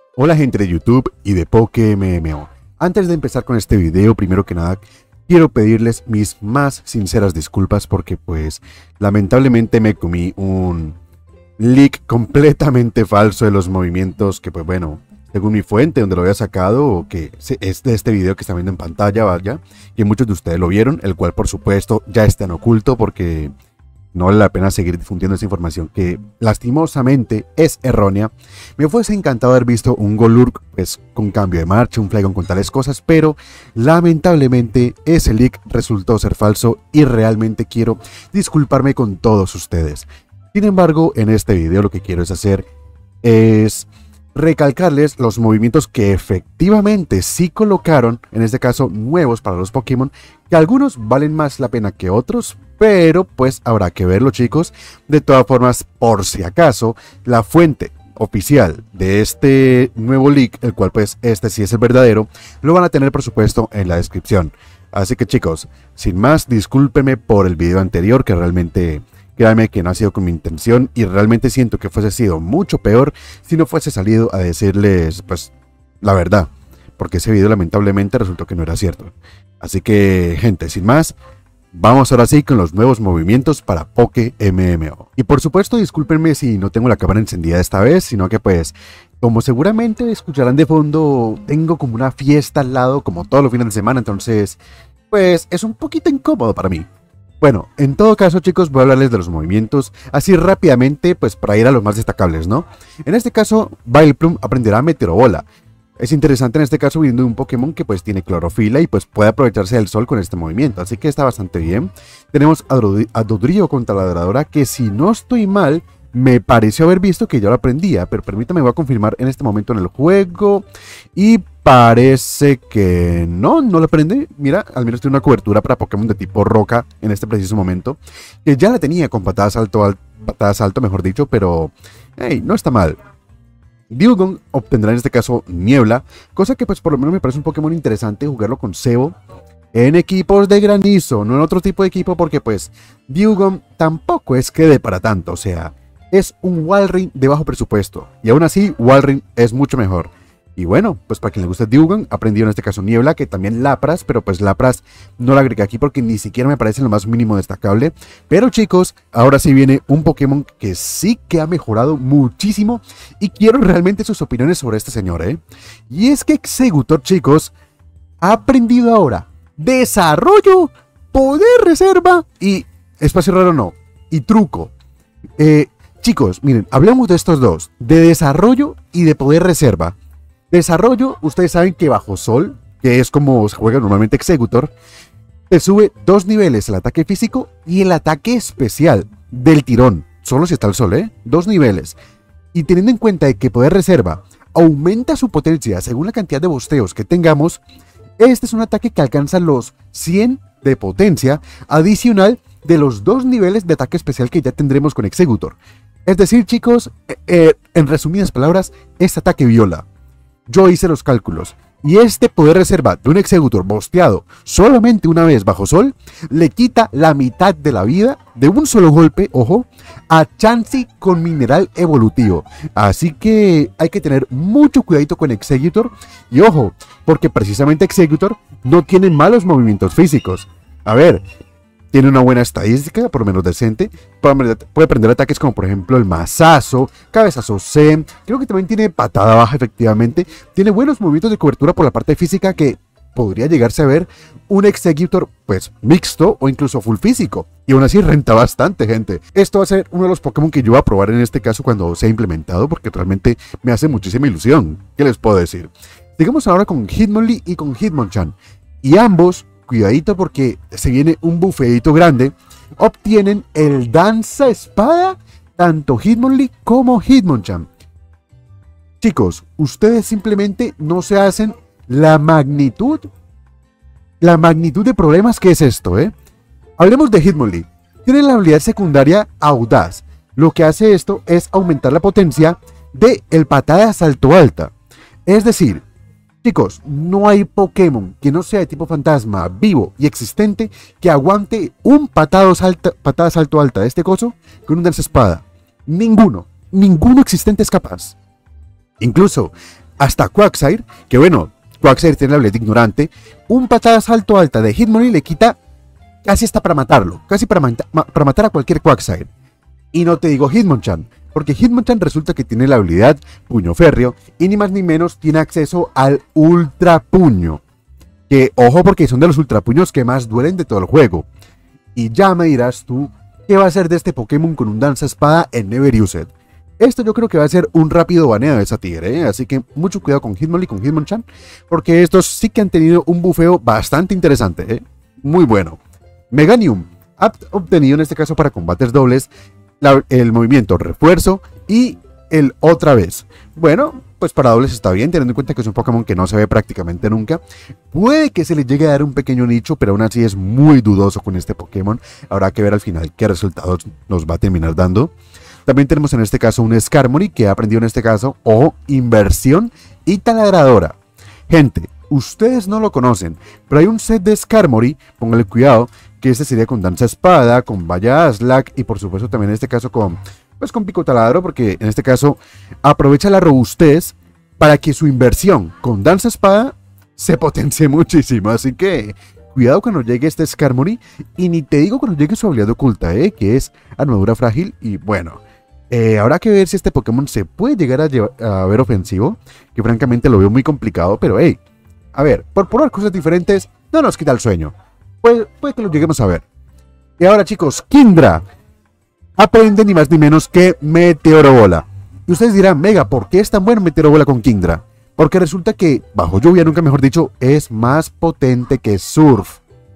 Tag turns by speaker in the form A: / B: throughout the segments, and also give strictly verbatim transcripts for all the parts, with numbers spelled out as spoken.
A: Hola gente de YouTube y de PokeMMO. Antes de empezar con este video, primero que nada, quiero pedirles mis más sinceras disculpas porque pues lamentablemente me comí un leak completamente falso de los movimientos que pues bueno, según mi fuente donde lo había sacado, que es de este video que están viendo en pantalla, vaya, que muchos de ustedes lo vieron, el cual por supuesto ya está en oculto porque no vale la pena seguir difundiendo esa información que lastimosamente es errónea. Me fuese encantado haber visto un Golurk pues con cambio de marcha, un Flygon con tales cosas, pero lamentablemente ese leak resultó ser falso y realmente quiero disculparme con todos ustedes. Sin embargo, en este video lo que quiero es hacer es recalcarles los movimientos que efectivamente sí colocaron, en este caso nuevos para los Pokémon, que algunos valen más la pena que otros, pero pues habrá que verlo, chicos. De todas formas, por si acaso, la fuente oficial de este nuevo leak, el cual pues este sí es el verdadero, lo van a tener por supuesto en la descripción. Así que chicos, sin más, discúlpenme por el video anterior, que realmente, créanme que no ha sido con mi intención y realmente siento que fuese sido mucho peor si no fuese salido a decirles pues la verdad, porque ese video lamentablemente resultó que no era cierto. Así que gente, sin más, vamos ahora sí con los nuevos movimientos para PokeMMO. Y por supuesto, discúlpenme si no tengo la cámara encendida esta vez, sino que pues, como seguramente escucharán de fondo, tengo como una fiesta al lado, como todos los fines de semana, entonces, pues es un poquito incómodo para mí. Bueno, en todo caso, chicos, voy a hablarles de los movimientos así rápidamente, pues para ir a los más destacables, ¿no? En este caso, Vileplume aprenderá Meteoro Bola. Es interesante en este caso viendo un Pokémon que pues tiene clorofila y pues puede aprovecharse del sol con este movimiento, así que está bastante bien. Tenemos a Dodrio contra la Ladradora, que si no estoy mal, me pareció haber visto que ya lo aprendía, pero permítame, voy a confirmar en este momento en el juego y parece que no, no lo aprende. Mira, al menos tiene una cobertura para Pokémon de tipo roca en este preciso momento, que ya la tenía con patada salto, al, patada salto mejor dicho, pero hey, no está mal. Dewgong obtendrá en este caso Niebla, cosa que pues por lo menos me parece un Pokémon interesante jugarlo con Cebo en equipos de granizo, no en otro tipo de equipo, porque pues Dewgong tampoco es que dé para tanto, o sea, es un Walrein de bajo presupuesto, y aún así Walrein es mucho mejor. Y bueno, pues para quien le guste Dewgong, aprendió en este caso Niebla, que también Lapras, pero pues Lapras no la agregué aquí porque ni siquiera me parece lo más mínimo destacable. Pero chicos, ahora sí viene un Pokémon que sí que ha mejorado muchísimo y quiero realmente sus opiniones sobre este señor, ¿eh? Y es que Exeggutor, chicos, ha aprendido ahora Desarrollo, Poder Reserva y Espacio Raro no, y Truco. Eh, chicos, miren, hablemos de estos dos, de Desarrollo y de Poder Reserva. Desarrollo, ustedes saben que bajo sol, que es como se juega normalmente Exeggutor, te sube dos niveles el ataque físico y el ataque especial del tirón. Solo si está el sol, ¿eh? Dos niveles. Y teniendo en cuenta de que Poder Reserva aumenta su potencia según la cantidad de bosteos que tengamos, este es un ataque que alcanza los cien de potencia adicional de los dos niveles de ataque especial que ya tendremos con Exeggutor. Es decir, chicos, eh, eh, en resumidas palabras, este ataque viola. Yo hice los cálculos, y este Poder Reserva de un Exeggutor bosteado solamente una vez bajo sol, le quita la mitad de la vida de un solo golpe, ojo, a Chansey con mineral evolutivo. Así que hay que tener mucho cuidadito con Exeggutor, y ojo, porque precisamente Exeggutor no tiene malos movimientos físicos. A ver, tiene una buena estadística, por lo menos decente. Puede aprender ataques como por ejemplo el mazazo, cabezazo Zen. Creo que también tiene patada baja efectivamente. Tiene buenos movimientos de cobertura por la parte física que podría llegarse a ver un Exeggutor pues mixto o incluso full físico. Y aún así renta bastante, gente. Esto va a ser uno de los Pokémon que yo voy a probar en este caso cuando sea implementado, porque realmente me hace muchísima ilusión. ¿Qué les puedo decir? Sigamos ahora con Hitmonlee y con Hitmonchan. Y ambos, cuidadito porque se viene un bufeito grande, obtienen el Danza Espada, tanto Hitmonlee como Hitmonchan. Chicos, ustedes simplemente no se hacen la magnitud, la magnitud de problemas que es esto, ¿eh? Hablemos de Hitmonlee. Tiene la habilidad secundaria Audaz. Lo que hace esto es aumentar la potencia de el patada de salto alta. Es decir, chicos, no hay Pokémon que no sea de tipo fantasma, vivo y existente, que aguante un patado salta, patada salto alta de este coso con un Danza Espada. Ninguno, ninguno existente es capaz. Incluso hasta Quagsire, que bueno, Quagsire tiene la habilidad de ignorante, un patada salto alta de Hitmonlee le quita casi hasta para matarlo, casi para, ma para matar a cualquier Quagsire. Y no te digo Hitmonchan, porque Hitmonchan resulta que tiene la habilidad Puño Férreo y ni más ni menos tiene acceso al Ultra Puño. Que ojo, porque son de los Ultra Puños que más duelen de todo el juego. Y ya me dirás tú qué va a hacer de este Pokémon con un Danza Espada en Never Used. Esto yo creo que va a ser un rápido baneo de esa tigre, ¿eh? Así que mucho cuidado con Hitmonlee y con Hitmonchan, porque estos sí que han tenido un bufeo bastante interesante, ¿eh? Muy bueno. Meganium ha obtenido en este caso para combates dobles la, el movimiento refuerzo y el otra vez. Bueno, pues para dobles está bien, teniendo en cuenta que es un Pokémon que no se ve prácticamente nunca. Puede que se le llegue a dar un pequeño nicho, pero aún así es muy dudoso con este Pokémon. Habrá que ver al final qué resultados nos va a terminar dando. También tenemos en este caso un Skarmory que ha aprendido en este caso, o inversión y taladradora. Gente, ustedes no lo conocen, pero hay un set de Skarmory, pónganle cuidado, que este sería con Danza Espada, con Valla Aslak y por supuesto también en este caso con, pues con Pico Taladro, porque en este caso aprovecha la robustez para que su inversión con Danza Espada se potencie muchísimo. Así que cuidado cuando llegue este Skarmory y ni te digo cuando llegue su habilidad oculta, ¿eh? Que es armadura frágil y bueno. Eh, habrá que ver si este Pokémon se puede llegar a, llevar, a ver ofensivo, que francamente lo veo muy complicado, pero hey, a ver, por probar cosas diferentes no nos quita el sueño. Puede, puede que lo lleguemos a ver. Y ahora chicos, Kingdra aprende ni más ni menos que Meteoro Bola. Y ustedes dirán, Mega, ¿por qué es tan bueno Meteoro Bola con Kingdra? Porque resulta que, bajo lluvia, nunca mejor dicho, es más potente que Surf.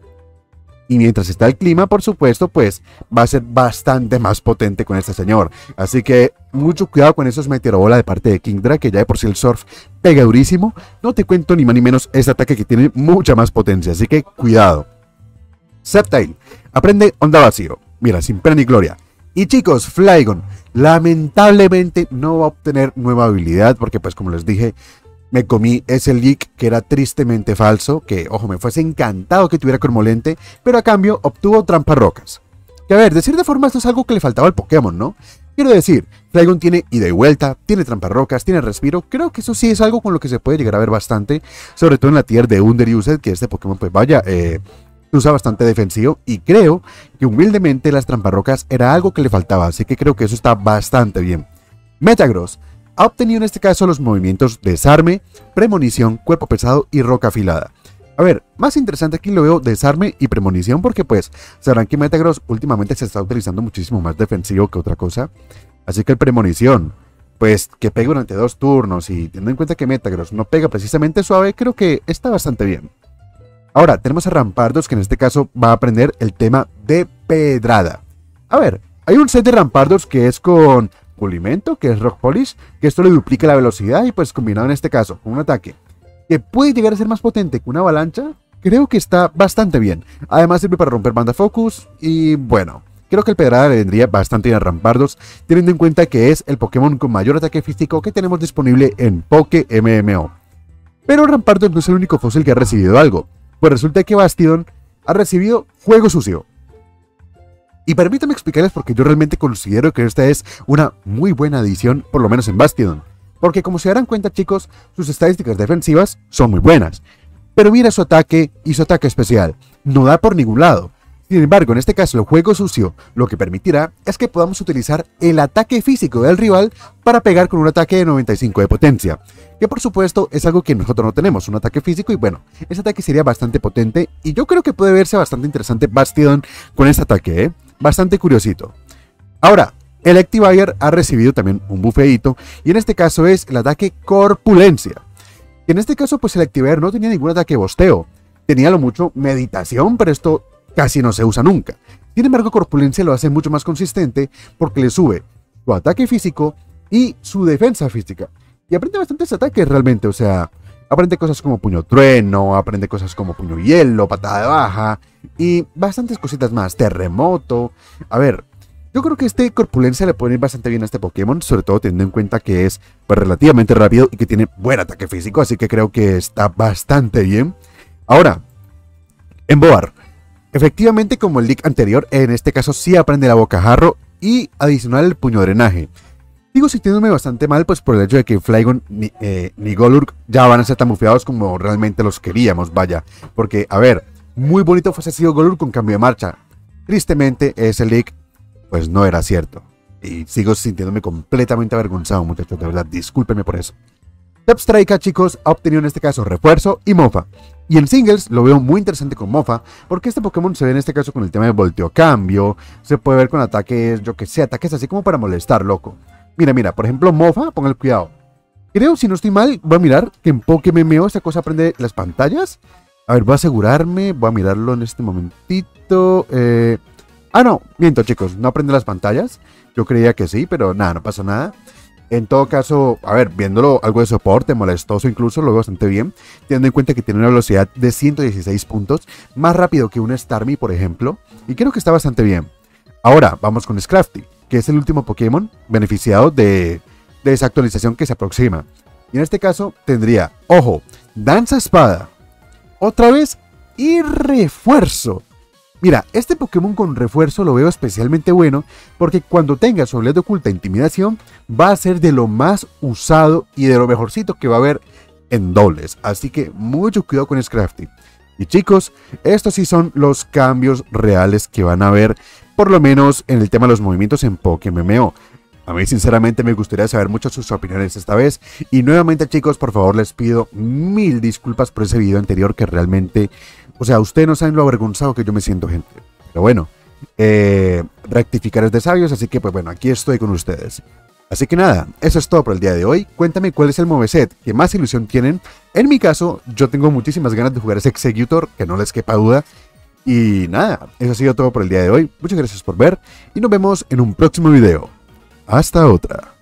A: Y mientras está el clima, por supuesto, pues va a ser bastante más potente con este señor. Así que mucho cuidado con esos Meteoro Bola de parte de Kingdra, que ya de por sí el Surf pega durísimo. No te cuento ni más ni menos este ataque que tiene mucha más potencia, así que cuidado. Sceptile aprende Onda Vacío, mira, sin pena ni gloria. Y chicos, Flygon lamentablemente no va a obtener nueva habilidad, porque pues como les dije, me comí ese leak que era tristemente falso, que ojo, me fuese encantado que tuviera Cormolente, pero a cambio obtuvo Tramparrocas. Que a ver, de cierta forma esto es algo que le faltaba al Pokémon, ¿no? Quiero decir, Flygon tiene ida y vuelta, tiene Tramparrocas, tiene respiro, creo que eso sí es algo con lo que se puede llegar a ver bastante, sobre todo en la tier de Underused, que este Pokémon pues vaya, eh, usa bastante defensivo, y creo que humildemente las Tramparrocas era algo que le faltaba, así que creo que eso está bastante bien. Metagross ha obtenido en este caso los movimientos Desarme, Premonición, Cuerpo Pesado y Roca Afilada. A ver, más interesante aquí lo veo Desarme y Premonición porque pues sabrán que Metagross últimamente se está utilizando muchísimo más defensivo que otra cosa. Así que el Premonición, pues que pega durante dos turnos y teniendo en cuenta que Metagross no pega precisamente suave, creo que está bastante bien. Ahora, tenemos a Rampardos que en este caso va a aprender el tema de Pedrada. A ver, hay un set de Rampardos que es con Pulimento, que es Rock Polish, que esto le duplica la velocidad y pues combinado en este caso con un ataque que puede llegar a ser más potente que una avalancha, creo que está bastante bien. Además sirve para romper banda focus y bueno, creo que el Pedrada le vendría bastante bien a Rampardos, teniendo en cuenta que es el Pokémon con mayor ataque físico que tenemos disponible en Poké M M O. Pero Rampardos no es el único fósil que ha recibido algo, pues resulta que Bastion ha recibido Fuego Sucio. Y permítanme explicarles porque yo realmente considero que esta es una muy buena adición, por lo menos en Bastion. Porque como se darán cuenta chicos, sus estadísticas defensivas son muy buenas. Pero mira su ataque y su ataque especial, no da por ningún lado. Sin embargo, en este caso el Fuego Sucio lo que permitirá es que podamos utilizar el ataque físico del rival para pegar con un ataque de noventa y cinco de potencia. Que por supuesto es algo que nosotros no tenemos, un ataque físico y bueno, ese ataque sería bastante potente y yo creo que puede verse bastante interesante Bastion con este ataque, ¿eh? Bastante curiosito. Ahora, Electivire ha recibido también un bufeíto y en este caso es el ataque Corpulencia. En este caso pues Electivire no tenía ningún ataque bosteo, tenía lo mucho meditación, pero esto casi no se usa nunca. Sin embargo, Corpulencia lo hace mucho más consistente porque le sube su ataque físico y su defensa física. Y aprende bastantes ataques realmente, o sea, aprende cosas como Puño Trueno, aprende cosas como Puño Hielo, Patada de Baja y bastantes cositas más, Terremoto. A ver, yo creo que este Corpulencia le puede ir bastante bien a este Pokémon, sobre todo teniendo en cuenta que es pues, relativamente rápido y que tiene buen ataque físico, así que creo que está bastante bien. Ahora, Emboar. Efectivamente, como el leak anterior, en este caso sí aprende la Bocajarro y adicional el Puño Drenaje. Sigo sintiéndome bastante mal pues por el hecho de que Flygon ni, eh, ni Golurk ya van a ser tan bufeados como realmente los queríamos, vaya. Porque, a ver, muy bonito fuese sido Golurk con cambio de marcha. Tristemente, ese leak pues no era cierto. Y sigo sintiéndome completamente avergonzado, muchachos, de verdad, discúlpenme por eso. Zebstrika, chicos, ha obtenido en este caso Refuerzo y Mofa. Y en singles lo veo muy interesante con Mofa, porque este Pokémon se ve en este caso con el tema de volteo cambio, se puede ver con ataques, yo que sé, ataques así como para molestar, loco. Mira, mira, por ejemplo, Mofa, pongan el cuidado. Creo, si no estoy mal, voy a mirar que en Pokémon esta cosa aprende las pantallas. A ver, voy a asegurarme, voy a mirarlo en este momentito. Eh... Ah, no, miento, chicos, no aprende las pantallas. Yo creía que sí, pero nada, no pasa nada. En todo caso, a ver, viéndolo algo de soporte, molestoso incluso, lo veo bastante bien. Teniendo en cuenta que tiene una velocidad de ciento dieciséis puntos, más rápido que un Starmie, por ejemplo. Y creo que está bastante bien. Ahora, vamos con Scrafty, que es el último Pokémon beneficiado de, de esa actualización que se aproxima. Y en este caso tendría, ojo, Danza Espada, otra vez, y Refuerzo. Mira, este Pokémon con Refuerzo lo veo especialmente bueno porque cuando tenga su habilidad de oculta Intimidación va a ser de lo más usado y de lo mejorcito que va a haber en dobles. Así que mucho cuidado con Scrafty. Y chicos, estos sí son los cambios reales que van a haber, por lo menos en el tema de los movimientos en Pokémon M M O. A mí sinceramente me gustaría saber mucho sus opiniones esta vez. Y nuevamente, chicos, por favor les pido mil disculpas por ese video anterior que realmente... O sea, ustedes no saben lo avergonzado que yo me siento, gente. Pero bueno, eh, rectificar es de sabios, así que pues bueno, aquí estoy con ustedes. Así que nada, eso es todo por el día de hoy. Cuéntame cuál es el moveset que más ilusión tienen. En mi caso, yo tengo muchísimas ganas de jugar ese Exeggutor, que no les quepa duda. Y nada, eso ha sido todo por el día de hoy. Muchas gracias por ver y nos vemos en un próximo video. Hasta otra.